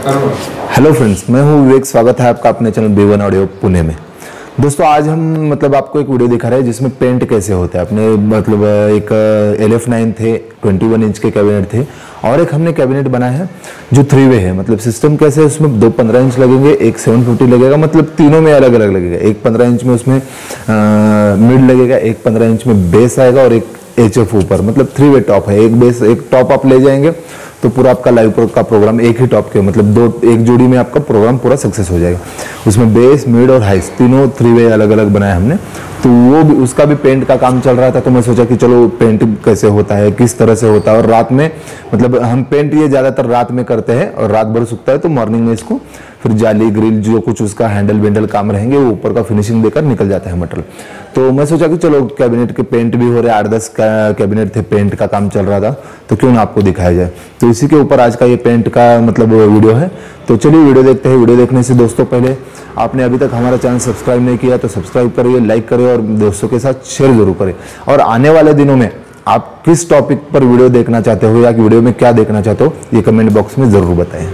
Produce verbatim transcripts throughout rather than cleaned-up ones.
Hello friends, मैं हूं विवेक। स्वागत है आपका अपने channel B one audio Pune में। दोस्तों, आज हम मतलब आपको एक वीडियो दिखा रहे हैं जिसमें पेंट कैसे होता है। अपने मतलब एक एल एफ नाइन थे, इक्कीस इंच के कैबिनेट थे, और एक हमने कैबिनेट बनाया है जो थ्री वे है। मतलब सिस्टम कैसे है, उसमें दो पंद्रह इंच लगेंगे, एक सेवन फिफ्टी लगेगा, मतलब तीनों में अलग अलग लगेगा। एक पंद्रह इंच में उसमें मिड लगेगा, एक पंद्रह इंच में बेस आएगा और एक एच एफ ऊपर। मतलब थ्री वे टॉप है। एक बेस एक टॉप आप ले जाएंगे तो पूरा आपका लाइव प्रो का प्रोग्राम एक ही टॉप के मतलब दो एक जोड़ी में आपका प्रोग्राम पूरा सक्सेस हो जाएगा। उसमें बेस, मिड और हाइस तीनों थ्री वे अलग अलग बनाया हमने। तो वो भी, उसका भी पेंट का काम चल रहा था, तो मैं सोचा कि चलो पेंट कैसे होता है, किस तरह से होता है। और रात में मतलब हम पेंट ये ज़्यादातर रात में करते हैं और रात भर सूखता है, तो मॉर्निंग में इसको फिर जाली ग्रिल जो कुछ उसका हैंडल वेंडल काम रहेंगे वो ऊपर का फिनिशिंग देकर निकल जाता है मटेरियल। तो मैं सोचा कि चलो कैबिनेट के पेंट भी हो रहे, आठ दस कैबिनेट थे, पेंट का काम चल रहा था, तो क्यों ना आपको दिखाया जाए। तो इसी के ऊपर आज का ये पेंट का मतलब वीडियो है। तो चलिए वीडियो देखते हैं। वीडियो देखने से दोस्तों पहले आपने अभी तक हमारा चैनल सब्सक्राइब नहीं किया तो सब्सक्राइब करिए, लाइक करिए और दोस्तों के साथ शेयर जरूर करें। और आने वाले दिनों में आप किस टॉपिक पर वीडियो देखना चाहते हो या वीडियो में क्या देखना चाहते हो, ये कमेंट बॉक्स में जरूर बताएं।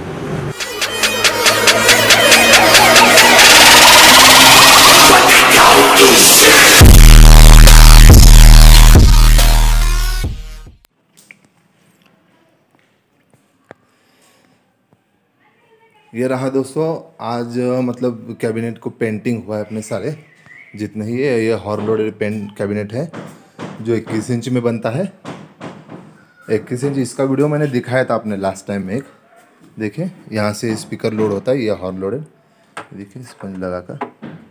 ये रहा दोस्तों, आज मतलब कैबिनेट को पेंटिंग हुआ है अपने सारे जितने ही है। ये हॉर्न लोडेड पेंट कैबिनेट है जो इक्कीस इंच में बनता है। इक्कीस इंच इसका वीडियो मैंने दिखाया था आपने लास्ट टाइम में। एक देखिए, यहाँ से स्पीकर लोड होता है, ये हॉर्न लोडेड। देखिए स्पंज लगाकर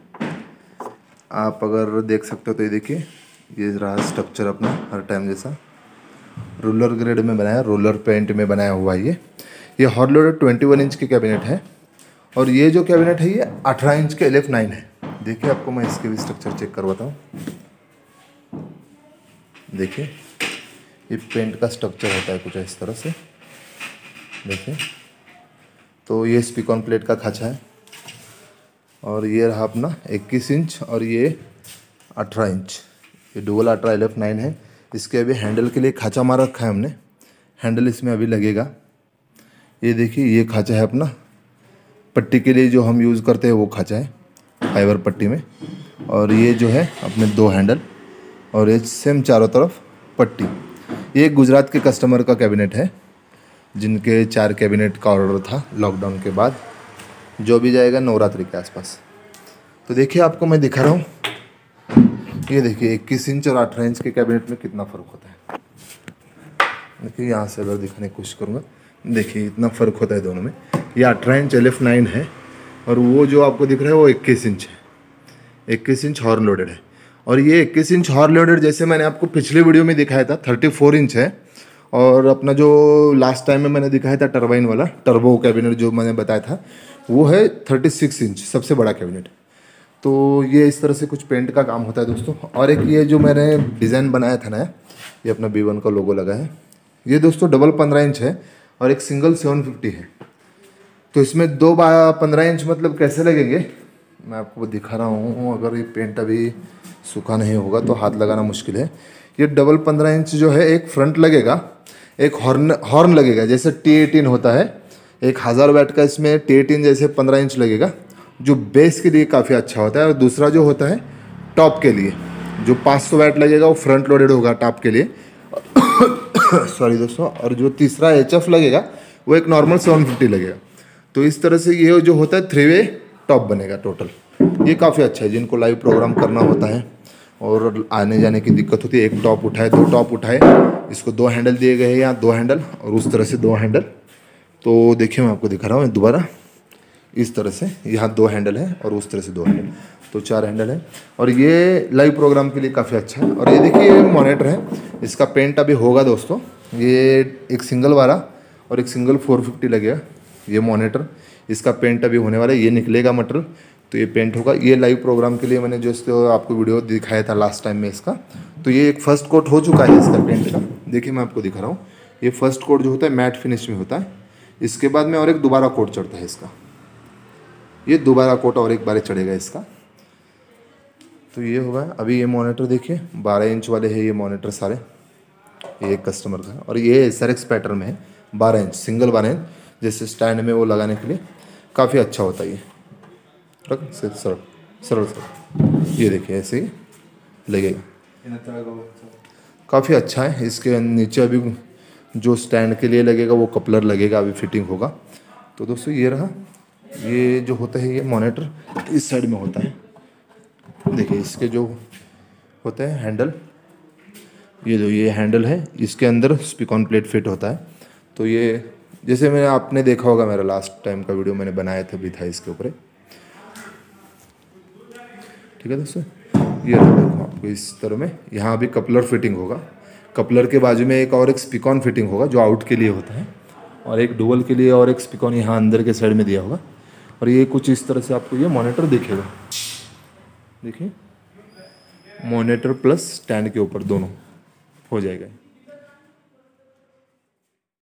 आप अगर देख सकते हो तो ये देखिए, ये रहा स्ट्रक्चर अपना हर टाइम जैसा। रोलर ग्रेड में बनाया, रोलर पेंट में बनाया हुआ है। ये ये हॉर्न लोडेड इक्कीस इंच के कैबिनेट है। और ये जो कैबिनेट है ये अठारह इंच के एल एफ नाइन है। देखिए, आपको मैं इसके भी स्ट्रक्चर चेक करवाता हूँ। देखिए, ये पेंट का स्ट्रक्चर होता है कुछ इस तरह से। देखिए, तो ये स्पीकॉन प्लेट का खाँचा है। और ये रहा अपना इक्कीस इंच और ये अठारह इंच। ये डुअल अठारह एल एफ नाइन है। इसके अभी हैंडल के लिए खाँचा मार रखा है हमने। हैंडल इसमें अभी लगेगा। ये देखिए, ये खाँचा है अपना पट्टी के लिए जो हम यूज़ करते हैं, वो खाँचा है फाइबर पट्टी में। और ये जो है अपने दो हैंडल और ये सेम चारों तरफ पट्टी। ये गुजरात के कस्टमर का कैबिनेट है जिनके चार कैबिनेट का ऑर्डर था लॉकडाउन के बाद, जो भी जाएगा नवरात्रि के आसपास। तो देखिए, आपको मैं दिखा रहा हूँ। ये देखिए, इक्कीस इंच और अठारह इंच के कैबिनेट में कितना फ़र्क होता है। देखिए, यहाँ से अगर दिखाने की कोशिश करूँगा, देखिए इतना फ़र्क होता है दोनों में। ये अठारह इंच एल एफ नाइन है और वो जो आपको दिख रहा है वो इक्कीस इंच है। इक्कीस इंच हॉर्न लोडेड है। और ये इक्कीस इंच हॉर्न लोडेड जैसे मैंने आपको पिछले वीडियो में दिखाया था चौंतीस इंच है। और अपना जो लास्ट टाइम में मैंने दिखाया था टर्बाइन वाला टर्बो कैबिनेट जो मैंने बताया था, वो है छत्तीस इंच, सबसे बड़ा कैबिनेट। तो ये इस तरह से कुछ पेंट का काम होता है दोस्तों। और एक ये जो मैंने डिज़ाइन बनाया था नया, ये अपना बी वन का लोगो लगा है। ये दोस्तों डबल पंद्रह इंच है और एक सिंगल सेवन फिफ्टी है। तो इसमें दो बा पंद्रह इंच मतलब कैसे लगेंगे मैं आपको दिखा रहा हूँ। अगर ये पेंट अभी सूखा नहीं होगा तो हाथ लगाना मुश्किल है। ये डबल पंद्रह इंच जो है, एक फ्रंट लगेगा, एक हॉर्न हॉर्न लगेगा जैसे टी एटीन होता है। एक हज़ार वैट का इसमें टी एटीन जैसे पंद्रह इंच लगेगा, जो बेस के लिए काफ़ी अच्छा होता है। और दूसरा जो होता है टॉप के लिए, जो पाँच सौ वैट लगेगा, वो फ्रंट लोडेड होगा टॉप के लिए। सॉरी दोस्तों। और जो तीसरा एच एफ लगेगा वो एक नॉर्मल सेवन फिफ्टी लगेगा। तो इस तरह से ये जो होता है थ्री वे टॉप बनेगा टोटल। ये काफ़ी अच्छा है जिनको लाइव प्रोग्राम करना होता है और आने जाने की दिक्कत होती है। एक टॉप उठाए, दो टॉप उठाए, इसको दो हैंडल दिए गए हैं, यहाँ दो हैंडल और उस तरह से दो हैंडल। तो देखिए, मैं आपको दिखा रहा हूँ दोबारा। इस तरह से यहाँ दो हैंडल है और उस तरह से दो हैंडल, तो चार हैंडल है। और ये लाइव प्रोग्राम के लिए काफ़ी अच्छा है। और ये देखिए, ये मॉनिटर है, इसका पेंट अभी होगा दोस्तों। ये एक सिंगल वाला और एक सिंगल फोर फिफ्टी लगेगा ये मॉनिटर। इसका पेंट अभी होने वाला है, ये निकलेगा मटेरियल, तो ये पेंट होगा। ये लाइव प्रोग्राम के लिए मैंने जो आपको वीडियो दिखाया था लास्ट टाइम में इसका, तो ये एक फर्स्ट कोट हो चुका है इसका पेंट का। देखिए, मैं आपको दिखा रहा हूँ। ये फर्स्ट कोट जो होता है मैट फिनिश में होता है। इसके बाद में और एक दोबारा कोट चढ़ता है इसका। ये दोबारा कोट और एक बार चढ़ेगा इसका। तो ये होगा। अभी ये मॉनिटर देखिए, बारह इंच वाले हैं ये मॉनिटर सारे, ये एक कस्टमर का। और ये एस आर एक्स पैटर्न में है, बारह इंच सिंगल बारह इंच। जैसे स्टैंड में वो लगाने के लिए काफ़ी अच्छा होता है ये। रख सरल सरल सरल ये देखिए ऐसे ही लगेगा, काफ़ी अच्छा है। इसके नीचे अभी जो स्टैंड के लिए लगेगा वो कपलर लगेगा, अभी फिटिंग होगा। तो दोस्तों ये रहा, ये जो होता है ये मॉनिटर इस साइड में होता है। देखिए इसके जो होते हैं हैंडल, ये जो ये हैंडल है इसके अंदर स्पीकॉन प्लेट फिट होता है। तो ये जैसे मैंने आपने देखा होगा मेरा लास्ट टाइम का वीडियो मैंने बनाया था भी था इसके ऊपर, ठीक है दोस्तों। ये देखो आपको इस तरह में यहाँ भी कपलर फिटिंग होगा, कपलर के बाजू में एक और एक स्पीकॉन फिटिंग होगा जो आउट के लिए होता है, और एक डुअल के लिए और एक स्पीकॉन यहाँ अंदर के साइड में दिया होगा। और ये कुछ इस तरह से आपको ये मॉनिटर दिखेगा, देखिए मॉनिटर प्लस स्टैंड के ऊपर दोनों हो जाएगा।